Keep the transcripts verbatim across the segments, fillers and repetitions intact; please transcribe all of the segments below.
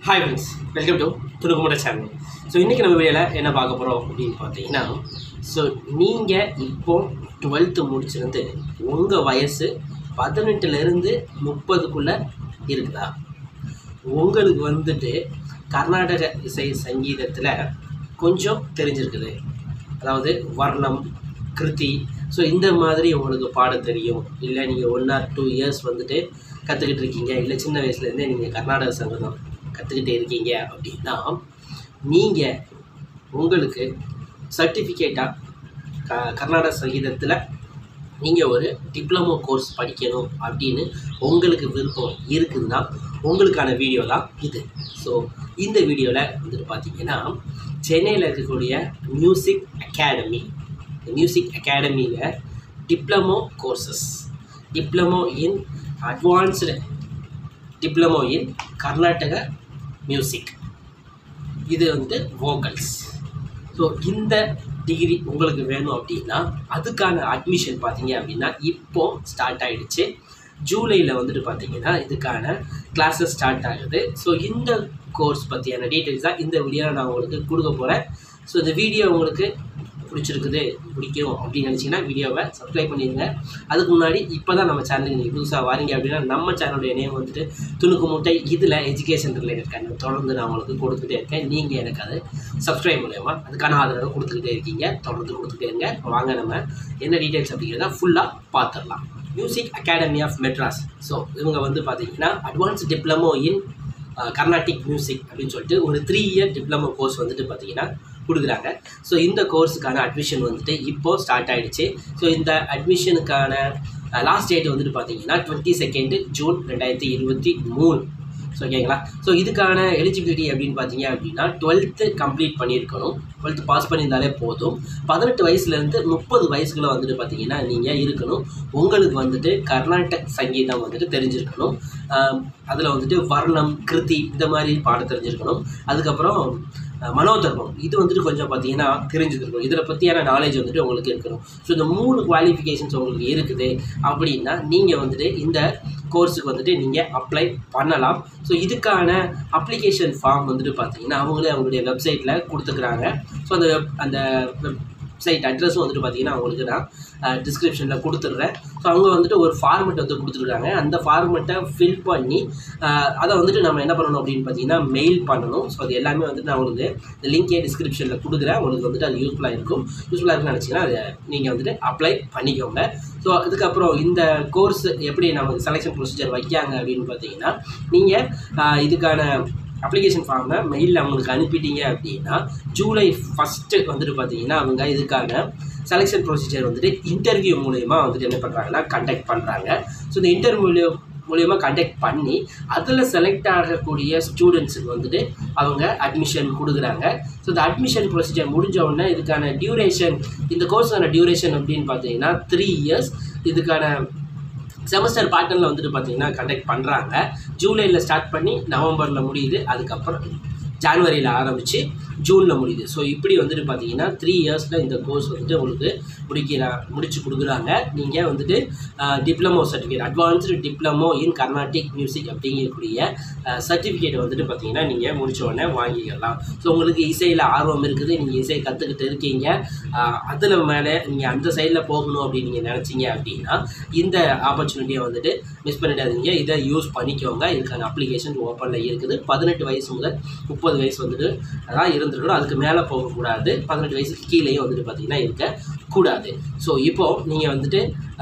Hi friends, welcome to Tunukumada channel. So இன்னைக்கு நம்ம வீடியோல என்ன பார்க்க போறோம் அப்படினு பாத்தீங்கன்னா சோ நீங்க இப்போ twelfth முடிச்சிருந்து உங்க வயசு பதினெட்டு ல இருந்து முப்பது குள்ள இருக்குதா உங்களுக்கு வந்துட்டு கர்நாடக இசை சங்கீதத்துல கொஞ்சம் தெரிஞ்சிருக்குது அதாவது வர்ணம் கிருதி சோ இந்த மாதிரி உங்களுக்கு பாட தெரியும் இல்ல நீங்க one or two years வந்துட்டு கத்துக்கிட்டு இருக்கீங்க இல்ல சின்ன வயசுல இருந்தே நீங்க கர்நாடக சங்கீதம் கத்துக்கிட்டே இருக்கீங்க அப்படினா நீங்க உங்களுக்கு சர்டிபிகேட்டா கர்நாடக சங்கீதத்துல நீங்க ஒரு டிப்ளமோ கோர்ஸ் படிக்கணும் அப்படினு உங்களுக்கு விருப்பம் இருக்குன்னா உங்களுக்கான வீடியோ தான் இது சோ இந்த வீடியோல வந்து பாத்தீங்கன்னா சென்னையில இருக்கக்கூடிய மியூசிக் அகாடமி மியூசிக் அகாடமில diploma courses diploma in advanced diploma in Karnataka music இது வந்து வோக்கல்ஸ் ஸோ இந்த டிகிரி உங்களுக்கு வேணும் அப்படின்னா அதுக்கான அட்மிஷன் பார்த்தீங்க அப்படின்னா இப்போ ஸ்டார்ட் ஆகிடுச்சு ஜூலையில் வந்துட்டு பார்த்தீங்கன்னா இதுக்கான கிளாஸஸ் ஸ்டார்ட் ஆகுது ஸோ இந்த கோர்ஸ் பற்றியான டீட்டெயில்ஸ் தான் இந்த வீடியோவில் நான் உங்களுக்கு கொடுக்க போகிறேன் ஸோ இந்த வீடியோ உங்களுக்கு பிடிச்சிருக்குது பிடிக்கும் அப்படின்னு நினச்சிங்கன்னா வீடியோவை சப்ஸ்கிரைப் பண்ணிடுங்க அதுக்கு முன்னாடி இப்போ தான் நம்ம சேனலுக்கு நீங்கள் புதுசாக வாரீங்க அப்படின்னா நம்ம சேனலுடைய நேம் வந்துட்டு துணுக்கு மூட்டை இதில் எஜுகேஷன் ரிலேட்டட் கண்டென்ட் தொடர்ந்து நான் உங்களுக்கு கொடுத்துக்கிட்டே இருக்கேன் நீங்கள் எனக்கு அது சப்ஸ்கிரைப் மூலமா அதுக்கான ஆதரவை கொடுத்துக்கிட்டே இருக்கீங்க தொடர்ந்து கொடுத்துக்கிட்டே இருங்க வாங்க நம்ம என்ன டீட்டெயில்ஸ் அப்படிங்கிறத ஃபுல்லாக பார்த்துடலாம் music academy of Madras so இவங்க வந்து பார்த்தீங்கன்னா advance diploma in Carnatic music அப்படின்னு சொல்லிட்டு ஒரு த்ரீ இயர் டிப்ளமோ கோர்ஸ் வந்துட்டு பார்த்தீங்கன்னா கொடுக்குறாங்க ஸோ இந்த கோர்ஸுக்கான அட்மிஷன் வந்துட்டு இப்போது ஸ்டார்ட் ஆகிடுச்சு ஸோ இந்த அட்மிஷனுக்கான லாஸ்ட் டேட் வந்துட்டு பார்த்தீங்கன்னா டுவெண்ட்டி செகண்டு ஜூன் ரெண்டாயிரத்தி இருபத்தி மூணு ஸோ ஓகேங்களா ஸோ இதுக்கான எலிஜிபிலிட்டி அப்படின்னு பார்த்தீங்க அப்படின்னா டுவெல்த்து கம்ப்ளீட் பண்ணியிருக்கணும் டுவெல்த்து பாஸ் பண்ணியிருந்தாலே போதும் பதினெட்டு வயசுலேருந்து முப்பது வயசுக்குள்ள வந்துட்டு பார்த்தீங்கன்னா நீங்கள் இருக்கணும் உங்களுக்கு வந்துட்டு கர்நாடக சங்கீதம் வந்துட்டு தெரிஞ்சிருக்கணும் அதில் வந்துட்டு வர்ணம் கிருதி இந்த மாதிரி பாட தெரிஞ்சிருக்கணும் அதுக்கப்புறம் மனோதர்மம் இது வந்துட்டு கொஞ்சம் பார்த்தீங்கன்னா தெரிஞ்சுருக்கணும் இதில் பற்றியான நாலேஜ் வந்துட்டு உங்களுக்கு இருக்கணும் ஸோ இந்த மூணு குவாலிஃபிகேஷன்ஸ் உங்களுக்கு இருக்குது அப்படின்னா நீங்கள் வந்துட்டு இந்த கோர்ஸுக்கு வந்துட்டு நீங்கள் அப்ளை பண்ணலாம் ஸோ இதுக்கான அப்ளிகேஷன் ஃபார்ம் வந்துட்டு பார்த்தீங்கன்னா அவங்களே அவங்களுடைய வெப்சைட்டில் கொடுத்துக்கிறாங்க ஸோ அந்த அந்த வெப்சைட் அட்ரஸும் வந்துட்டு பார்த்தீங்கன்னா அவங்களுக்கு நான் டிஸ்கிரிப்ஷனில் கொடுத்துட்றேன் ஸோ அவங்க வந்துட்டு ஒரு ஃபார்மெட் வந்து கொடுத்துருக்காங்க அந்த ஃபார்மெட்டை ஃபில் பண்ணி அதை வந்துட்டு நம்ம என்ன பண்ணணும் அப்படின்னு பார்த்தீங்கன்னா மெயில் பண்ணணும் ஸோ அது எல்லாமே வந்துட்டு நான் உங்களுக்கு இந்த லிங்கே டிஸ்கிரிப்ஷனில் கொடுக்குறேன் உங்களுக்கு வந்துட்டு அது யூஸ்ஃபுல்லாக இருக்கும் யூஸ்ஃபுல்லாக இருக்குன்னு நினச்சிங்கன்னா அதை நீங்கள் வந்துட்டு அப்ளை பண்ணிக்கோங்க ஸோ அதுக்கப்புறம் இந்த கோர்ஸ் எப்படி நமக்கு செலெக்ஷன் ப்ரொசீஜர் வைக்காங்க அப்படின்னு பார்த்தீங்கன்னா நீங்கள் இதுக்கான அப்ளிகேஷன் ஃபார்மை மெயிலில் அவங்களுக்கு அனுப்பிட்டீங்க அப்படின்னா ஜூலை ஃபஸ்ட்டு வந்துட்டு பார்த்தீங்கன்னா அவங்க இதுக்கான செலெக்ஷன் ப்ரொசீஜர் வந்துட்டு இன்டர்வியூ மூலயமா வந்துட்டு என்ன பண்ணுறாங்கன்னா கண்டக்ட் பண்ணுறாங்க ஸோ இந்த இன்டர்வியூ மூலயமா கண்டக்ட் பண்ணி அதில் செலக்ட் ஆகக்கூடிய ஸ்டூடெண்ட்ஸுக்கு வந்துட்டு அவங்க அட்மிஷன் கொடுக்குறாங்க ஸோ இந்த அட்மிஷன் ப்ரொசீஜர் முடிஞ்ச உடனே இதுக்கான டியூரேஷன் இந்த கோர்ஸான டியூரேஷன் அப்படின்னு பார்த்தீங்கன்னா த்ரீ இயர்ஸ் இதுக்கான செமஸ்டர் பேட்டர்னில் வந்துட்டு பார்த்தீங்கன்னா கண்டக்ட் பண்ணுறாங்க ஜூலையில் ஸ்டார்ட் பண்ணி நவம்பரில் முடியுது அதுக்கப்புறம் ஜான்வரியில் ஆரம்பித்து ஜூனில் முடியுது ஸோ இப்படி வந்துட்டு பார்த்தீங்கன்னா த்ரீ இயர்ஸில் இந்த கோர்ஸ் வந்துட்டு உங்களுக்கு முடிக்கிறா முடிச்சு கொடுக்குறாங்க நீங்கள் வந்துட்டு diploma certificate advanced diploma in Carnatic music அப்படிங்கக்கூடிய சர்டிஃபிகேட் வந்துட்டு பார்த்தீங்கன்னா நீங்கள் முடிச்ச உடனே வாங்கிக்கலாம் ஸோ உங்களுக்கு இசையில் ஆர்வம் இருக்குது நீங்கள் இசை கற்றுக்கிட்டு இருக்கீங்க அதில் மேலே நீங்கள் அந்த சைடில் போகணும் அப்படின்னு நீங்கள் நினச்சிங்க அப்படின்னா இந்த ஆப்பர்ச்சுனிட்டியை வந்துட்டு மிஸ் பண்ணிடாதீங்க இதை யூஸ் பண்ணிக்கோங்க இதுக்கான அப்ளிகேஷன் ஓப்பனில் இருக்குது பதினெட்டு வயசு முதல் முப்பது வயசு வந்துட்டு அதான் இருந்துருக்கணும் அதுக்கு மேலே போகக்கூடாது பதினெட்டு வயசுக்கு கீழேயும் வந்துட்டு பார்த்தீங்கன்னா இருக்கக்கூடாது ஸோ இப்போது நீங்கள் வந்துட்டு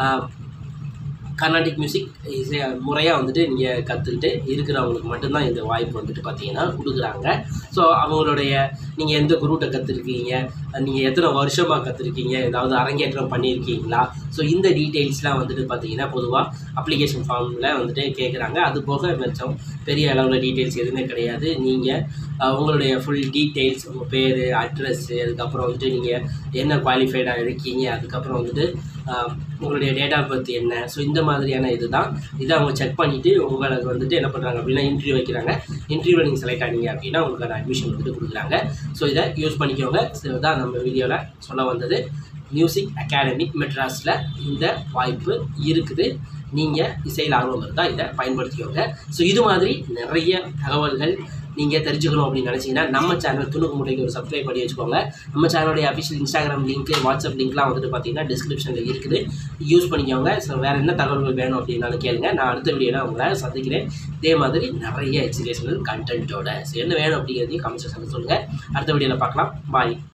கர்நாடிக் மியூசிக் இசை முறையாக வந்துட்டு நீங்கள் கற்றுக்கிட்டு இருக்கிறவங்களுக்கு மட்டும்தான் இந்த வாய்ப்பு வந்துட்டு பார்த்தீங்கன்னா கொடுக்குறாங்க ஸோ அவங்களுடைய நீங்கள் எந்த குரூட்டை கற்றுருக்கீங்க நீங்கள் எத்தனை வருஷமாக கற்றுருக்கீங்க ஏதாவது அரங்கேற்றம் பண்ணியிருக்கீங்களா ஸோ இந்த டீட்டெயில்ஸ்லாம் வந்துட்டு பார்த்தீங்கன்னா பொதுவாக அப்ளிகேஷன் ஃபார்மில் வந்துட்டு கேட்குறாங்க அது போக மிச்சம் பெரிய அளவில் டீட்டெயில்ஸ் எதுவுமே கிடையாது நீங்கள் உங்களுடைய ஃபுல் டீட்டெயில்ஸ் உங்கள் பேர் அட்ரஸ்ஸு அதுக்கப்புறம் வந்துட்டு நீங்கள் என்ன குவாலிஃபைடாக இருக்கீங்க அதுக்கப்புறம் வந்துட்டு உங்களுடைய டேட் ஆஃப் பர்த் என்ன ஸோ இந்த மாதிரியான இது தான் இதை அவங்க செக் பண்ணிவிட்டு உங்களுக்கு வந்துட்டு என்ன பண்ணுறாங்க அப்படின்னா இன்டர்வியூ வைக்கிறாங்க இன்டர்வியூவில் நீங்கள் செலக்ட் ஆனீங்க அப்படின்னா உங்களுக்கான அட்மிஷன் வந்துட்டு கொடுக்குறாங்க ஸோ இதை யூஸ் பண்ணிக்கோங்க ஸோ தான் நம்ம வீடியோவில் சொல்ல வந்தது மியூசிக் அகாடமி மெட்ராஸில் இந்த வாய்ப்பு இருக்குது நீங்கள் இசையில் ஆர்வம் இருந்தால் இதை பயன்படுத்திக்கோங்க ஸோ இது மாதிரி நிறைய தகவல்கள் நீங்கள் தெரிஞ்சுக்கணும் அப்படின்னு நினச்சிங்கன்னா நம்ம சேனல் துணுக்கு முட்டைக்கு ஒரு சப்ஸ்கிரைப் பண்ணி வச்சுக்கோங்க. நம்ம சேனலுடைய அஃபிஷியல் இன்ஸ்டாகிராம் லிங்க், வாட்ஸ்அப் லிங்க்லாம் வந்துட்டு பார்த்தீங்கன்னா டிஸ்கிரிப்ஷனில் இருக்குது, யூஸ் பண்ணிக்கோங்க. ஸோ வேறு என்ன தகவல்கள் வேணும் அப்படின்னாலும் கேளுங்க. நான் அடுத்த வீடியோவில் உங்களை சந்திக்கிறேன் இதே மாதிரி நிறைய எஜுகேஷனல் கண்டென்ட்டோட. ஸோ என்ன வேணும் அப்படிங்கிறதையும் கமெண்ட் செக்ஷனில் சொல்லுங்கள். அடுத்த வீடியோவில் பார்க்கலாம். பாய்.